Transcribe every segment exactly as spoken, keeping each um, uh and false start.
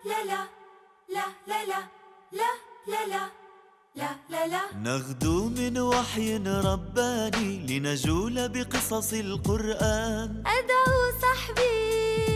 لا لا لا لا لا لا لا لا لا لا لا نغدو من وحي رباني لنجول بقصص القرآن. أدعو صحبي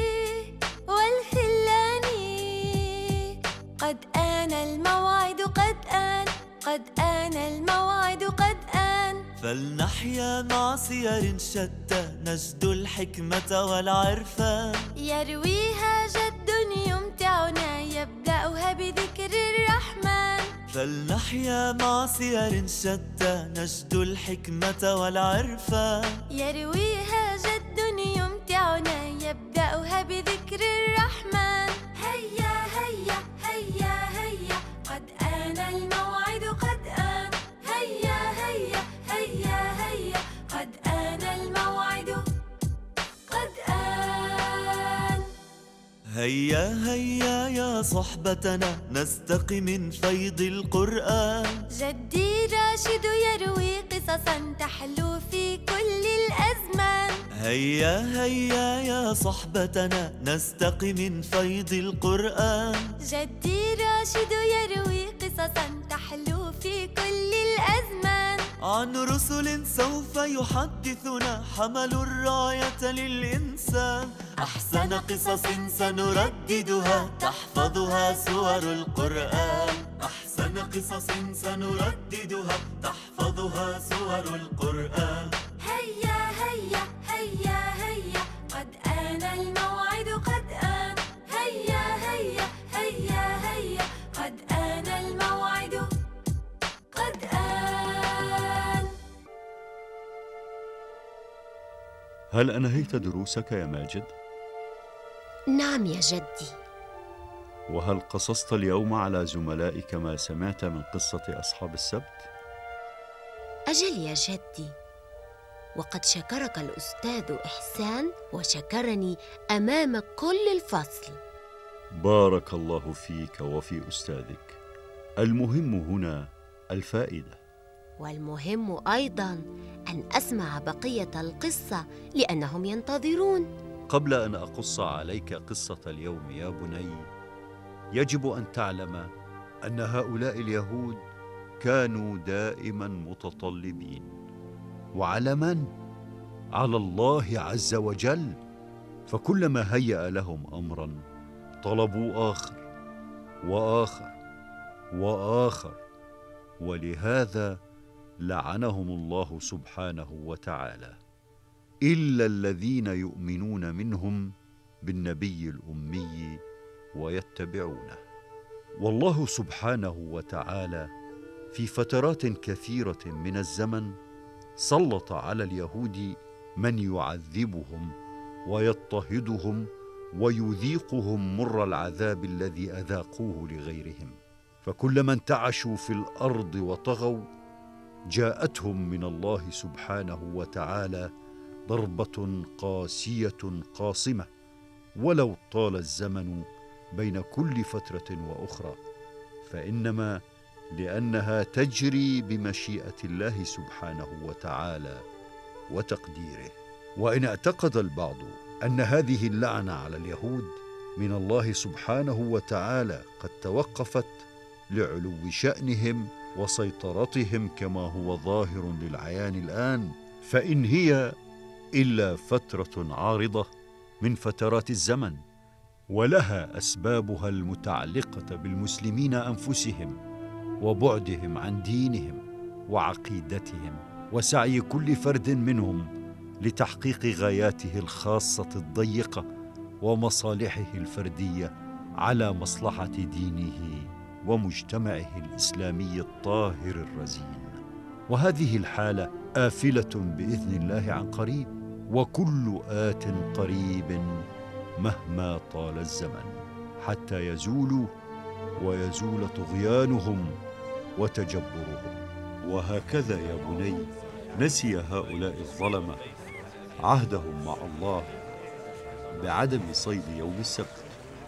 والخلاني، قد آن الموعد قد آن قد آن الموعد قد آن. فلنحيا مع سير شتى نجد الحكمة والعرفان، يرويها جد يمتعنا يبدأها بذكر الرحمن. فلنحيا مع سير شتى نجد الحكمة والعرفان، يرويها جد يمتعنا يبدأها بذكر الرحمن. هيا هيا هيا هيا قد آن الموعد قد آن. هيا هيا هيا هيا قد آن الموعد قد آن. هيا هيا يا صحبتنا نستقي من فيض القرآن. جدي راشد يروي قصصا تحلو في كل الأزمان. هيا هيا يا صحبتنا نستقي من فيض القرآن. جدي راشد يروي قصصا تحلو في كل الأزمان، عن رسل سوف يحدثنا حملوا الراية للإنسان. أحسن قصص سنرددها تحفظها سور القرآن. أحسن قصص سنرددها تحفظها سور القرآن. هيا هيا هيا هيا قد آن الموعد قد آن. هيا هيا هيا هيا قد آن الموعد قد آن. هل أنهيت دروسك يا ماجد؟ نعم يا جدي. وهل قصصت اليوم على زملائك ما سمعت من قصة أصحاب السبت؟ أجل يا جدي، وقد شكرك الأستاذ إحسان وشكرني أمام كل الفصل. بارك الله فيك وفي أستاذك. المهم هنا الفائدة، والمهم أيضاً أن أسمع بقية القصة لأنهم ينتظرون. قبل أن أقص عليك قصة اليوم يا بني، يجب أن تعلم أن هؤلاء اليهود كانوا دائماً متطلبين. وعلى من؟ على الله عز وجل. فكلما هيأ لهم أمراً طلبوا آخر وآخر وآخر، ولهذا لعنهم الله سبحانه وتعالى، إلا الذين يؤمنون منهم بالنبي الأمي ويتبعونه. والله سبحانه وتعالى في فترات كثيرة من الزمن سلط على اليهود من يعذبهم ويضطهدهم ويذيقهم مر العذاب الذي أذاقوه لغيرهم. فكلما انتعشوا في الأرض وطغوا جاءتهم من الله سبحانه وتعالى ضربة قاسية قاصمة، ولو طال الزمن بين كل فترة وأخرى، فإنما لأنها تجري بمشيئة الله سبحانه وتعالى وتقديره. وإن اعتقد البعض أن هذه اللعنة على اليهود من الله سبحانه وتعالى قد توقفت لعلو شأنهم وسيطرتهم كما هو ظاهر للعيان الآن، فإن هي إلا فترة عارضة من فترات الزمن، ولها أسبابها المتعلقة بالمسلمين أنفسهم وبعدهم عن دينهم وعقيدتهم، وسعي كل فرد منهم لتحقيق غاياته الخاصة الضيقة ومصالحه الفردية على مصلحة دينه ومجتمعه الإسلامي الطاهر الرزين. وهذه الحالة آفلة بإذن الله عن قريب، وكل آت قريب مهما طال الزمن، حتى يزولوا ويزول طغيانهم وتجبرهم. وهكذا يا بني نسي هؤلاء الظلمة عهدهم مع الله بعدم صيد يوم السبت،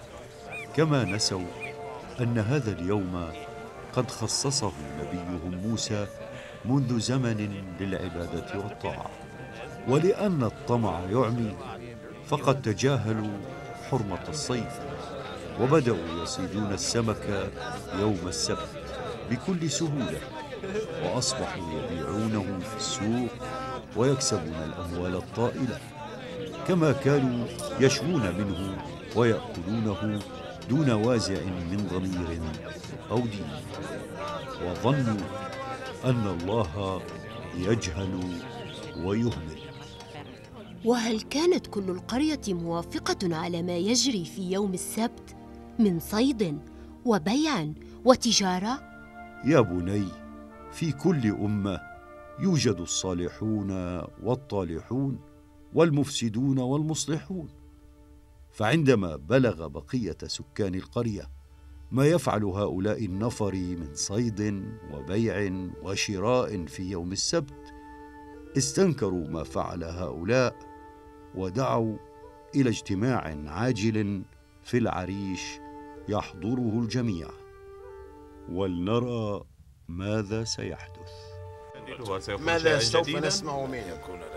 كما نسوا أن هذا اليوم قد خصصه نبيهم موسى منذ زمن للعبادة والطاعة. ولأن الطمع يعمي فقد تجاهلوا حرمة الصيد، وبدأوا يصيدون السمك يوم السبت بكل سهولة، وأصبحوا يبيعونه في السوق ويكسبون الأموال الطائلة، كما كانوا يشوون منه ويأكلونه دون وازع من ضمير أو دين، وظنوا أن الله يجهل ويهمل. وهل كانت كل القرية موافقة على ما يجري في يوم السبت من صيد وبيع وتجارة؟ يا بني، في كل أمة يوجد الصالحون والطالحون والمفسدون والمصلحون، فعندما بلغ بقية سكان القرية ما يفعل هؤلاء النفر من صيد وبيع وشراء في يوم السبت، استنكروا ما فعل هؤلاء ودعوا إلى اجتماع عاجل في العريش يحضره الجميع، ولنرى ماذا سيحدث. ماذا سوف نسمع منه؟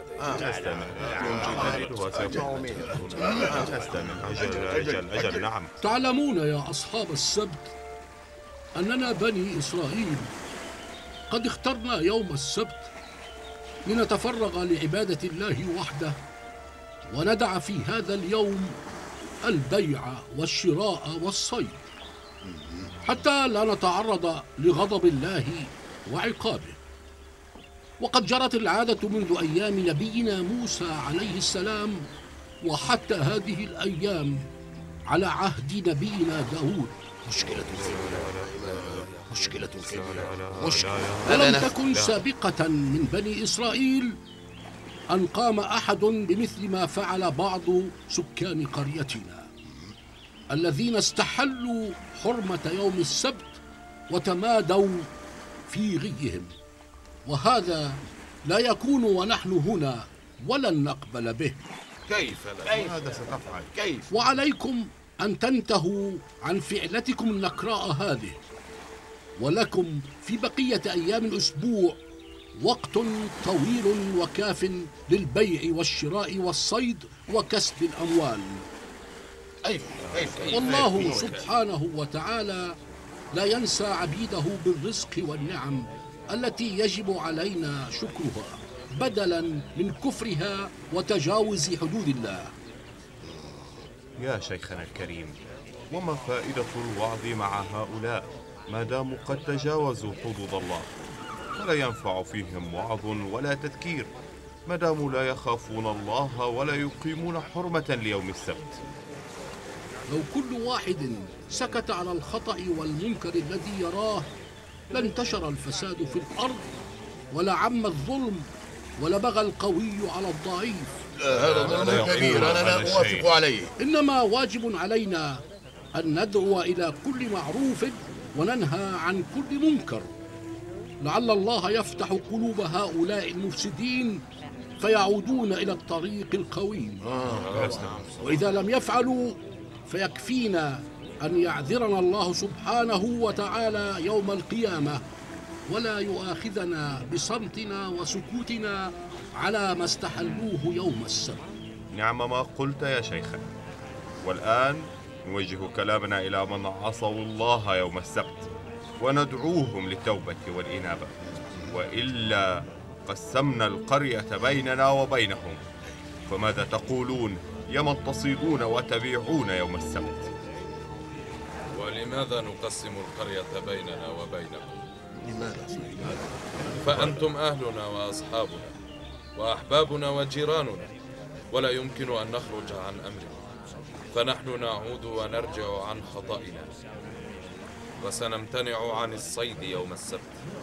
أجل أجل نعم. تعلمون يا أصحاب السبت أننا بني إسرائيل قد اخترنا يوم السبت لنتفرغ لعبادة الله وحده، وندع في هذا اليوم البيع والشراء والصيد حتى لا نتعرض لغضب الله وعقابه. وقد جرت العادة منذ أيام نبينا موسى عليه السلام وحتى هذه الأيام على عهد نبينا داود. مشكلة مشكلة مشكلة ولم تكن سابقة من بني إسرائيل أن قام أحد بمثل ما فعل بعض سكان قريتنا الذين استحلوا حرمة يوم السبت وتمادوا في غيهم، وهذا لا يكون ونحن هنا ولن نقبل به. كيف لا؟ ماذا ستفعل؟ كيف؟ وعليكم أن تنتهوا عن فعلتكم النكراء هذه، ولكم في بقية أيام الأسبوع وقت طويل وكاف للبيع والشراء والصيد وكسب الأموال. والله سبحانه وتعالى لا ينسى عبيده بالرزق والنعم التي يجب علينا شكرها بدلا من كفرها وتجاوز حدود الله. يا شيخنا الكريم، وما فائدة الوعظ مع هؤلاء ما داموا قد تجاوزوا حدود الله؟ ولا ينفع فيهم وعظ ولا تذكير ما داموا لا يخافون الله ولا يقيمون حرمة ليوم السبت. لو كل واحد سكت على الخطأ والمنكر الذي يراه لانتشر الفساد في الأرض ولعم الظلم ولبغى القوي على الضعيف. هذا ظلم كبير أنا لا أوافق عليه. إنما واجب علينا أن ندعو إلى كل معروف وننهى عن كل منكر، لعل الله يفتح قلوب هؤلاء المفسدين فيعودون إلى الطريق القويم. وإذا لم يفعلوا فيكفينا أن يعذرنا الله سبحانه وتعالى يوم القيامة ولا يؤاخذنا بصمتنا وسكوتنا على ما استحلوه يوم السبت. نعم ما قلت يا شيخنا. والآن نوجه كلامنا إلى من عصوا الله يوم السبت وندعوهم للتوبة والإنابة، وإلا قسمنا القرية بيننا وبينهم. فماذا تقولون يا من تصيدون وتبيعون يوم السبت؟ ولماذا نقسم القرية بيننا وبينكم؟ لماذا؟ فأنتم أهلنا وأصحابنا وأحبابنا وجيراننا، ولا يمكن أن نخرج عن أمرنا، فنحن نعود ونرجع عن خطئنا، وسنمتنع عن الصيد يوم السبت.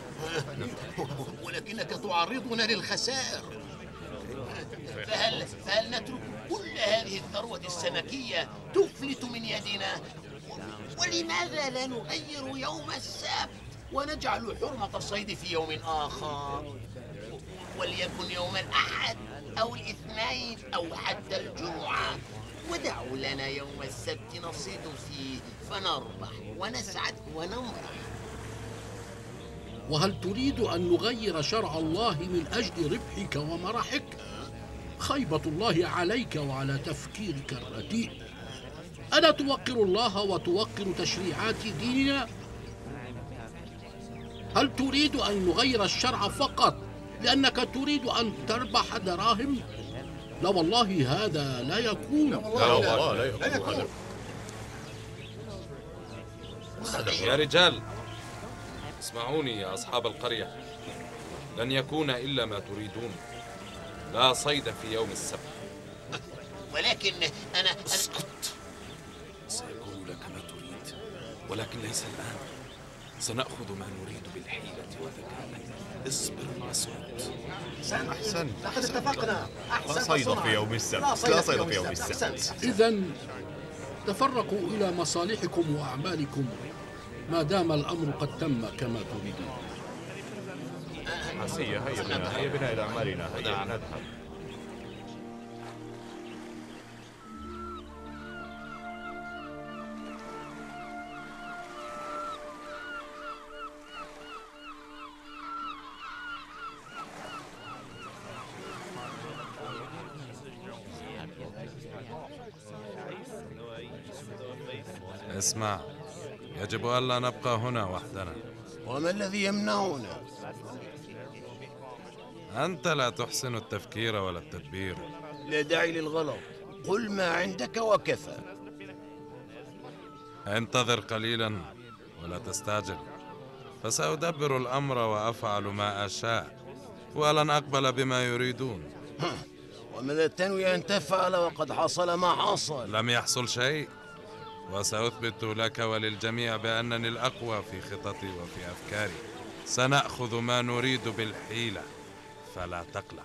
ولكنك تعرضنا للخسائر. فهل, فهل نترك كل هذه الثروة السمكية تفلت من يدنا؟ ولماذا لا نغير يوم السبت ونجعل حرمة الصيد في يوم آخر، وليكن يوم الأحد أو الاثنين أو حتى الجمعة، ودعوا لنا يوم السبت نصيد فيه فنربح ونسعد ونمرح. وهل تريد أن نغير شرع الله من أجل ربحك ومرحك؟ خيبة الله عليك وعلى تفكيرك الرديء. ألا توقر الله وتوقر تشريعات ديننا؟ هل تريد أن نغير الشرع فقط لأنك تريد أن تربح دراهم؟ لا والله هذا لا يكون. لا والله لا يكون. يا رجال اسمعوني يا أصحاب القرية، لن يكون إلا ما تريدون، لا صيد في يوم السبت. ولكن أنا اسكت، سيكون لك ما تريد ولكن ليس الآن. سنأخذ ما نريد بالحيلة والذكاء. اصبر مسعود. أحسن، لقد اتفقنا. لا صيد في يوم السبت، لا صيد في يوم السبت. إذن تفرقوا إلى مصالحكم وأعمالكم ما دام الأمر قد تم كما تريدون. هيا هيا بنا هيا بنا إلى أعمالنا، هيا نذهب. اسمع، يجب ألا نبقى هنا وحدنا. وما الذي يمنعنا؟ أنت لا تحسن التفكير ولا التدبير. لا داعي للغلط، قل ما عندك وكفى. انتظر قليلا ولا تستعجل، فسأدبر الأمر وأفعل ما أشاء، ولن أقبل بما يريدون. وماذا تنوي أن تفعل وقد حصل ما حصل؟ لم يحصل شيء، وسأثبت لك وللجميع بأنني الأقوى في خططي وفي أفكاري. سنأخذ ما نريد بالحيلة، فلا تقلق.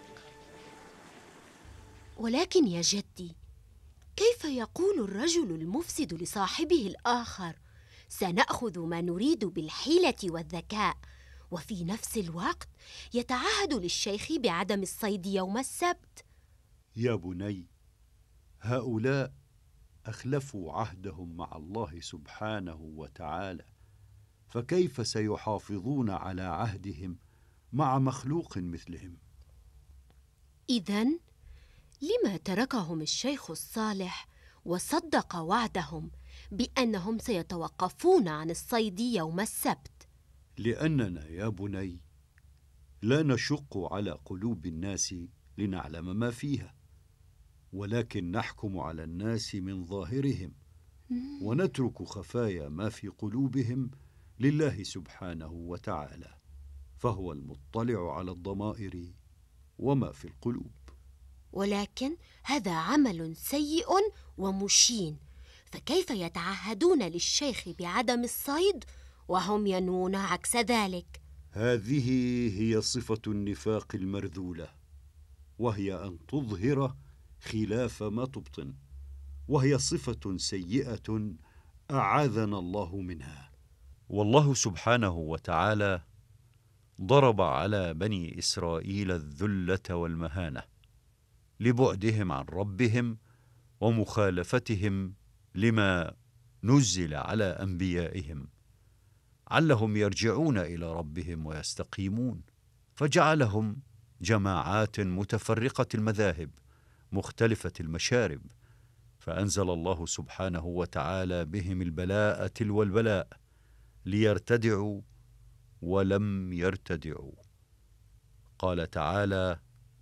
ولكن يا جدي، كيف يقول الرجل المفسد لصاحبه الآخر سنأخذ ما نريد بالحيلة والذكاء، وفي نفس الوقت يتعهد للشيخ بعدم الصيد يوم السبت؟ يا بني، هؤلاء أخلفوا عهدهم مع الله سبحانه وتعالى، فكيف سيحافظون على عهدهم مع مخلوق مثلهم؟ إذن لما تركهم الشيخ الصالح وصدق وعدهم بأنهم سيتوقفون عن الصيد يوم السبت؟ لأننا يا بني لا نشق على قلوب الناس لنعلم ما فيها، ولكن نحكم على الناس من ظاهرهم، ونترك خفايا ما في قلوبهم لله سبحانه وتعالى، فهو المطلع على الضمائر وما في القلوب. ولكن هذا عمل سيء ومشين، فكيف يتعهدون للشيخ بعدم الصيد وهم ينوون عكس ذلك؟ هذه هي صفة النفاق المرذولة، وهي أن تظهر خلاف ما تبطن، وهي صفة سيئة أعاذنا الله منها. والله سبحانه وتعالى ضرب على بني إسرائيل الذلة والمهانة لبعدهم عن ربهم ومخالفتهم لما نزل على أنبيائهم، علهم يرجعون إلى ربهم ويستقيمون، فجعلهم جماعات متفرقة المذاهب مختلفة المشارب، فأنزل الله سبحانه وتعالى بهم البلاء تلو البلاء ليرتدعوا ولم يرتدعوا. قال تعالى: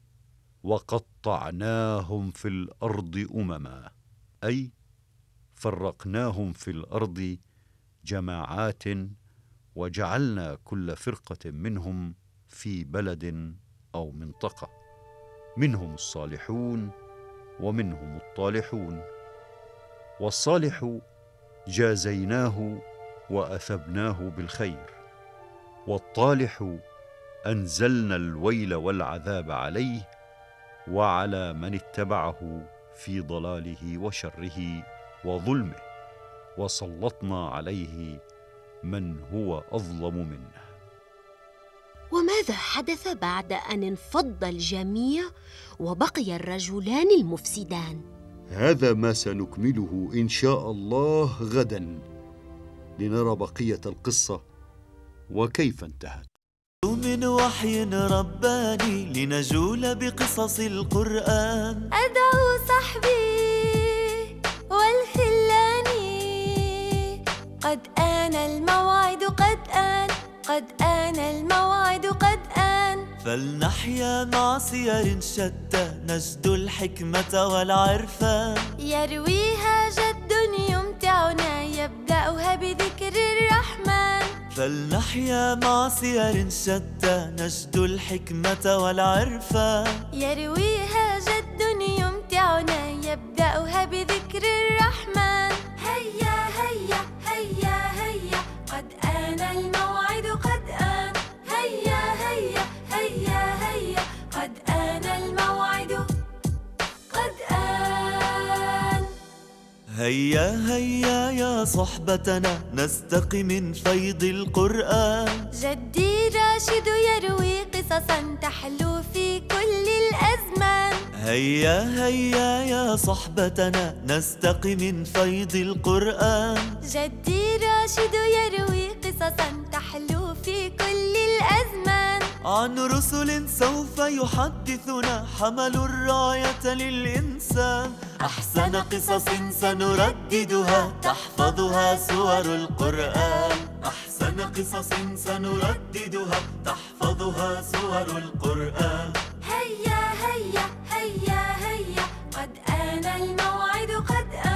وقطعناهم في الأرض أمما، أي فرقناهم في الأرض جماعات، وجعلنا كل فرقة منهم في بلد أو منطقة، منهم الصالحون ومنهم الطالحون. والصالح جازيناه وأثبناه بالخير، والطالح أنزلنا الويل والعذاب عليه وعلى من اتبعه في ضلاله وشره وظلمه، وسلطنا عليه من هو أظلم منه. وماذا حدث بعد أن انفض الجميع وبقي الرجلان المفسدان؟ هذا ما سنكمله إن شاء الله غدا، لنرى بقية القصة وكيف انتهت. من وحي رباني لنجول بقصص القرآن، أدعو صحبي والخلان قد آن الموعد قد آن قد آن الموعد قد آن فلنحيا مع سير شتى نجد الحكمة والعرفان يرويها جد يمتعنا يبدأها بذكر الرحمن فلنحيا مع سير شتى نجد الحكمة والعرفان يرويها جد يمتعنا يبدأها بذكر الرحمن هيا هيا هيا هيا قد آن الموعد قد آن هيا هيا هيا هيا قد آن الموعد قد آن هيا هيا يا صحبتنا نستقي من فيض القرآن جدي راشد يروي قصصا تحلو في كل الأزمان هيا هيا يا صحبتنا نستقي من فيض القرآن جدي راشد يروي قصصا تحلو في كل الأزمان عن رسل سوف يحدثنا حملوا الراية للإنسان أحسن قصص سنرددها تحفظها سور القرآن أحسن قصص سنرددها تحفظها سور القرآن هيا هيا هيا هيا قد آن الموعد قد آن